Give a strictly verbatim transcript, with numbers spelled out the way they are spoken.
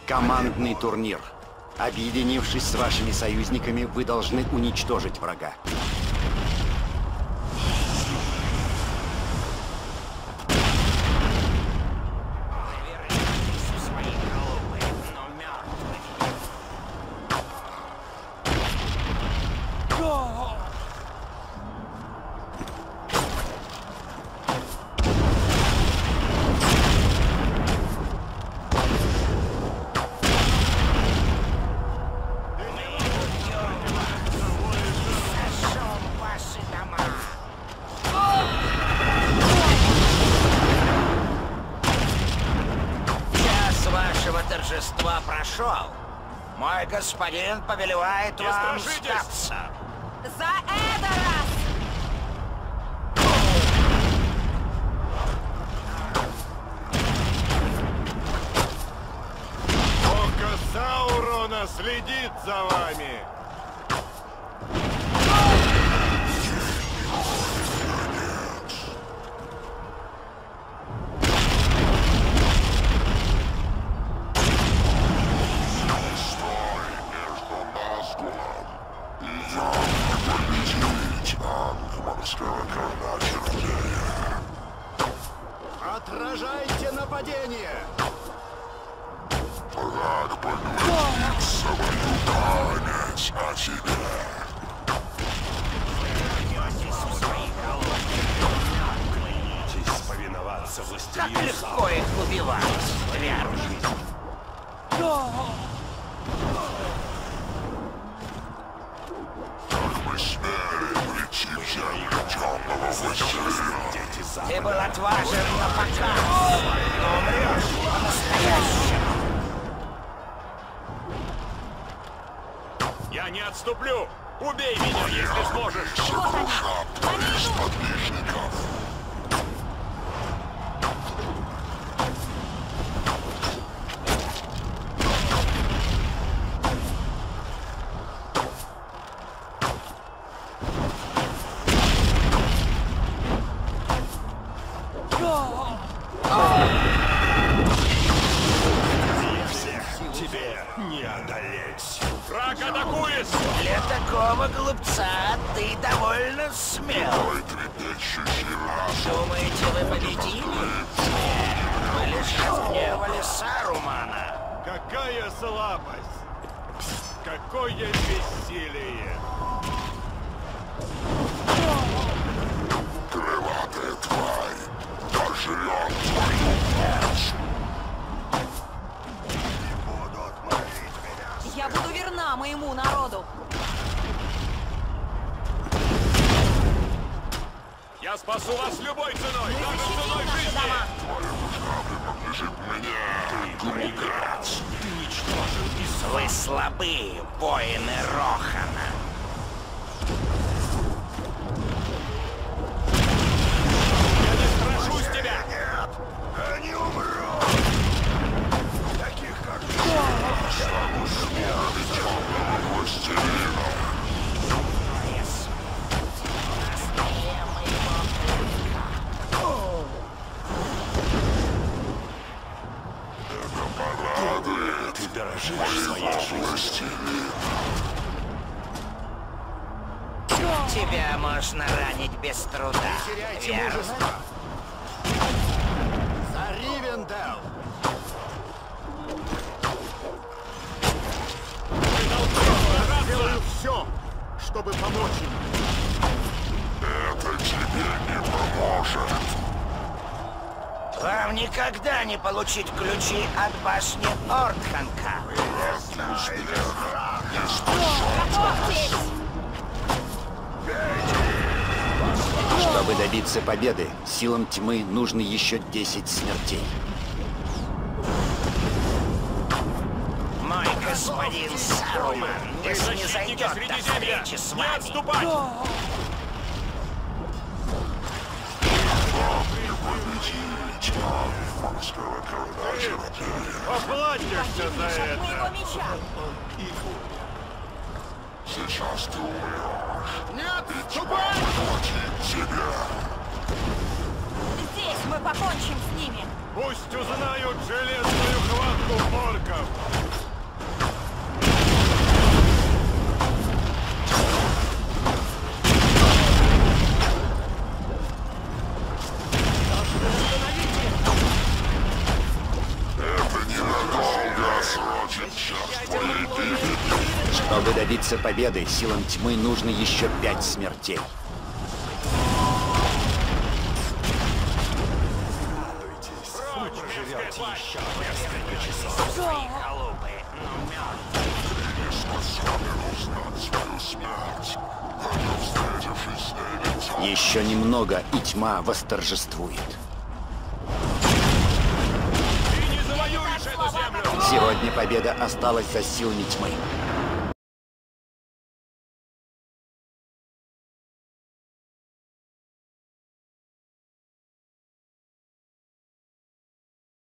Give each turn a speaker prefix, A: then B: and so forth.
A: Командный турнир. Объединившись с вашими союзниками, вы должны уничтожить врага.
B: Торжества прошел. Мой господин повелевает вам сдаться.
C: За Эдорас!
D: Око Саурона следит за вами!
A: Отражайте нападение!
E: Враг поглотит свою память о тебе.
D: Клянитесь повиноваться
B: Как
D: властелину
B: легко их убивать, тварь.
E: Как мы смели прийти в землю темного властелина.
B: Ты был отважен на показ, но умрешь по-настоящему.
D: Я не отступлю! Убей меня, если сможешь!
E: Шапка из подвижников.
D: Тебе не одолеть! Враг атакует!
B: Для такого глупца ты довольно смел.
E: Твой трепещущий разум.
B: Думаете, вы победили? Нет, вы лишь разгневали Сарумана.
D: Какая слабость! Какое бессилие!
E: Крылатая тварь пожрет твою плоть.
C: Я буду верна моему народу.
D: Я спасу вас любой ценой!
C: Мы
D: Даже
C: защитим
D: ценой
C: наши
D: жизни!
C: дома.
E: Принадлежит мне. Глупец.
D: Ты ничтожен и
B: Вы слабы, воины Рохана.
D: Я не страшусь тебя!
E: Они умрут. Таких, как ты. Стану слугами темного властелина.
D: Ты, ты дорожишь своей жизнью.
E: Властелин.
B: Тебя можно ранить без труда.
A: Теряйте
B: верно?
A: мужество! За Ривендел! Я сделаю все, чтобы помочь им.
E: Это тебе не поможет.
B: Вам никогда не получить ключи от башни Ортханка.
C: Готовьтесь!
A: Чтобы добиться победы, силам тьмы нужно еще десять смертей.
B: Мой господин Саруман не
D: Защитники
B: снизойдет до
D: Средиземья!
B: встречи с
D: Не
B: вами.
D: отступать!
E: Победить Ангманского короля чародея.
D: Поплатишься за
C: От моего
D: это!
C: меча!
E: Сейчас ты умрешь.
A: Не
E: Тьма
A: отступай!
E: поглотит тебя.
C: Здесь мы покончим с ними!
D: Пусть узнают железную хватку орков!
E: Это ненадолго срочит час твоей гибели.
A: Чтобы добиться победы, силам тьмы нужно еще пять смертей.
B: Холопы, но мертвы.
E: Способен узнать свою смерть. Только встретившись с ней лицом.
A: Еще немного, и тьма восторжествует.
D: Ты не завоюешь эту землю!
A: Сегодня победа осталась за силами тьмы.